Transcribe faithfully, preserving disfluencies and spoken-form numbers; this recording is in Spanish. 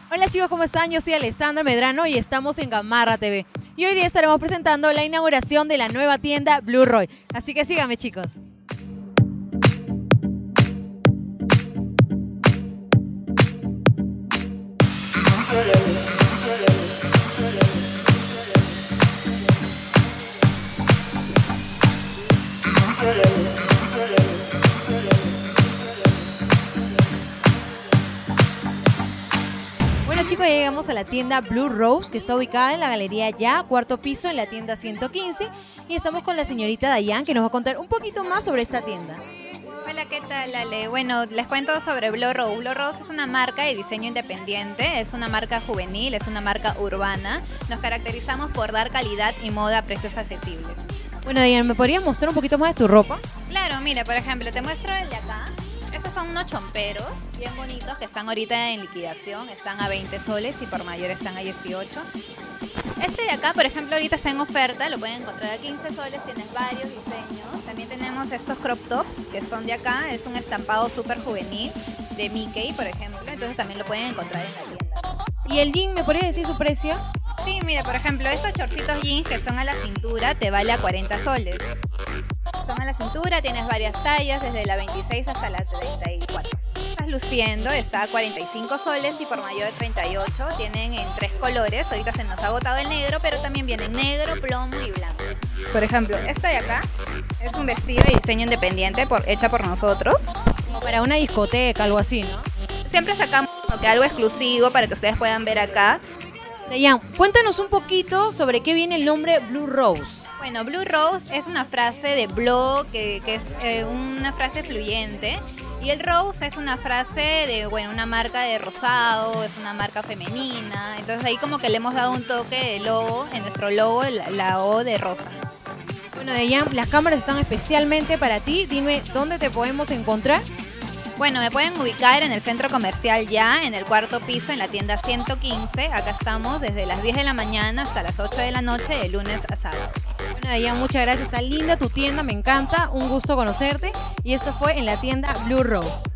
Hola chicos, ¿cómo están? Yo soy Alessandra Medrano y estamos en Gamarra T V. Y hoy día estaremos presentando la inauguración de la nueva tienda Blue Roy. Así que síganme chicos. Bueno chicos, ya llegamos a la tienda Blue Rose, que está ubicada en la Galería Ya, cuarto piso, en la tienda ciento quince. Y estamos con la señorita Dayan, que nos va a contar un poquito más sobre esta tienda. Hola, ¿qué tal, Ale? Bueno, les cuento sobre Blue Rose. Blue Rose es una marca de diseño independiente, es una marca juvenil, es una marca urbana. Nos caracterizamos por dar calidad y moda a precios accesibles. Bueno Dayan, ¿me podrías mostrar un poquito más de tu ropa? Claro, mira, por ejemplo, te muestro el de acá. Estos son unos chomperos bien bonitos que están ahorita en liquidación, están a veinte soles y por mayor están a dieciocho. Este de acá, por ejemplo, ahorita está en oferta, lo pueden encontrar a quince soles, tienes varios diseños. También tenemos estos crop tops que son de acá, es un estampado súper juvenil de Mickey, por ejemplo, entonces también lo pueden encontrar en la tienda. ¿Y el jean, me podrías decir su precio? Sí, mira, por ejemplo, estos chorcitos jeans que son a la cintura te vale a cuarenta soles. Son a la cintura, tienes varias tallas, desde la veintiséis hasta la treinta y cuatro. Estás luciendo, está a cuarenta y cinco soles y por mayor treinta y ocho. Tienen en tres colores, ahorita se nos ha agotado el negro, pero también vienen negro, plomo y blanco. Por ejemplo, esta de acá es un vestido de diseño independiente por, hecha por nosotros. Como para una discoteca, algo así, ¿no? Siempre sacamos como que algo exclusivo para que ustedes puedan ver acá. Dayan, cuéntanos un poquito sobre qué viene el nombre Blue Rose. Bueno, Blue Rose es una frase de blog, que, que es eh, una frase fluyente. Y el Rose es una frase de, bueno, una marca de rosado, es una marca femenina. Entonces ahí como que le hemos dado un toque de logo, en nuestro logo, la, la O de rosa. Bueno, Dayan, las cámaras están especialmente para ti. Dime, ¿dónde te podemos encontrar? Bueno, me pueden ubicar en el centro comercial Ya, en el cuarto piso, en la tienda ciento quince. Acá estamos desde las diez de la mañana hasta las ocho de la noche, de lunes a sábado. Bueno, Dayan, muchas gracias. Está linda tu tienda, me encanta. Un gusto conocerte. Y esto fue en la tienda Blue Rose.